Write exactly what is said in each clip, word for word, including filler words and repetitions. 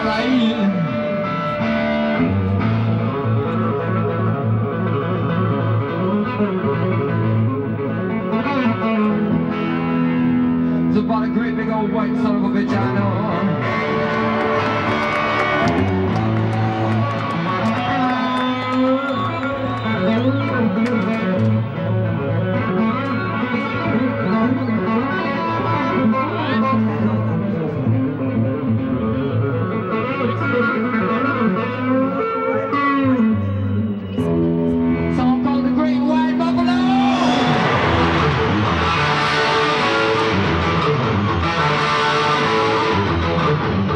It's about a great big old white son of a bitch, I know. Song called The Great White Buffalo. Thank you.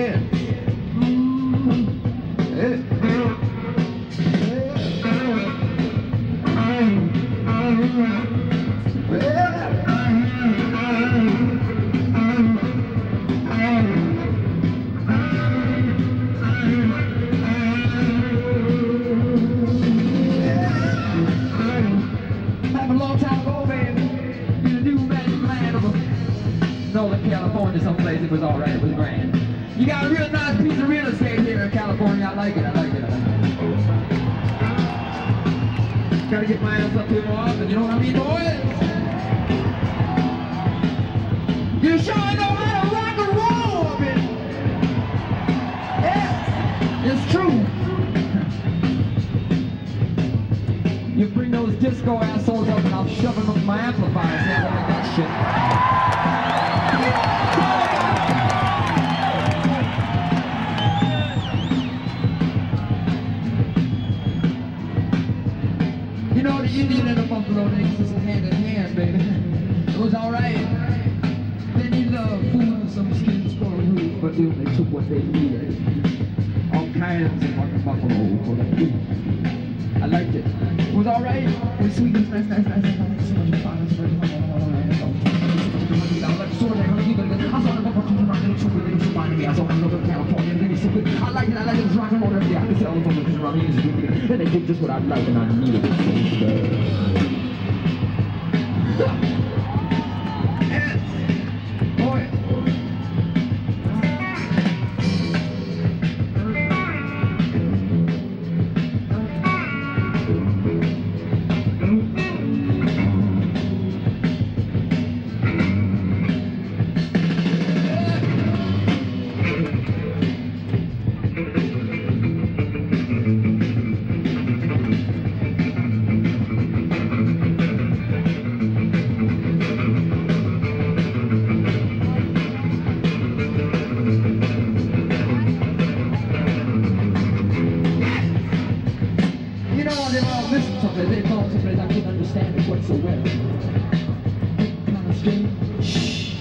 Yeah. Mm. Yeah. Happened a long time ago, baby. In a new magic land of Northern California, someplace it was alright, it was grand. You got a real nice piece of real estate here in California. I like it, I like it, I like it. Gotta get my ass up here more often, you know what I mean, boys? You sure know how to rock and roll up here. Yeah, it's true. You bring those disco assholes up and I'll shove them up my amplifiers. See how they like that shit. You know, the Indian and the Buffalo niggas is hand in hand, baby. It was alright. They needed uh, food and some skins for a roof, but they only took what they needed. All kinds of fucking buffalo for the food. I liked it. It was alright. It was sweet. It was nice, nice, nice, nice. So much fun. So much fun. I like it, I like it, it's rock and roll every day. I can tell them because around me is good. And they did just what I like and I needed. Yes. Boy. Listen to it, they call something I couldn't understand it whatsoever. Kind of strange. Shh.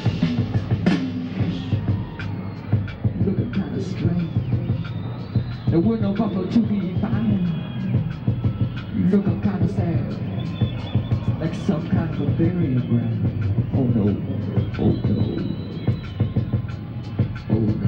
Looking kind of strange. There were no buffalo to be found. Looking kind of sad. Like some kind of a burial ground. Oh no. Oh no. Oh no.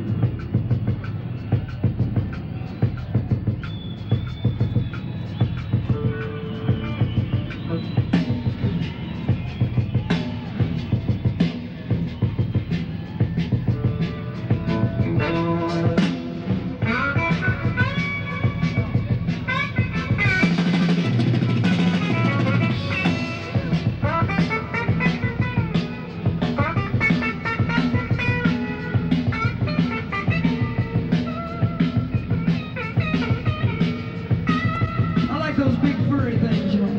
Those big furry things, you know.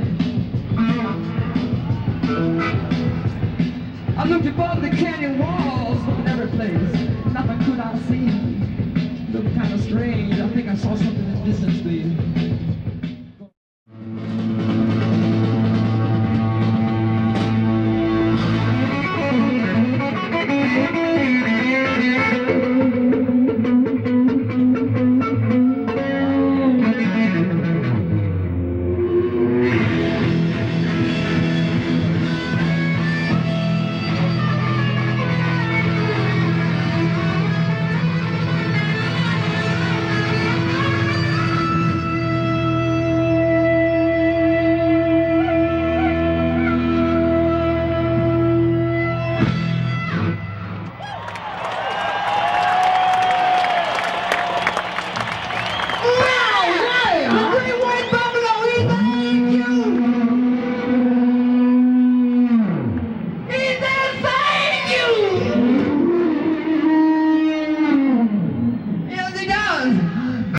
I looked above the canyon walls, looking every place. Nothing could I see. Looked kind of strange. I think I saw something in the distance, baby.